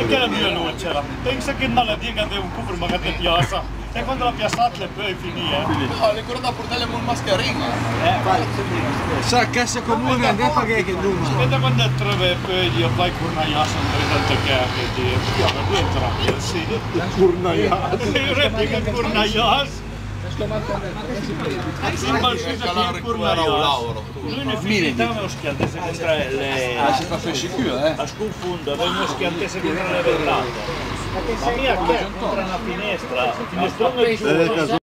Mikä mjölua c'era? Tänk sa kinnalle diga de un couvre magari piazza. E quando la piazzata poi finì, No, le corda portare un mascherina. Sa cassa comune, ne paghe che numero. Vedete quando trove poi io vai curnajasan tanto che io non entra. Sì. Curnajas. Replica curnajas. Lui ne finitava lo schiantese contro le... Si fa sicuro, a sconfondere, lo schiantese contro le vetrate. Ma mia che è contro una finestra? Finestrone giù.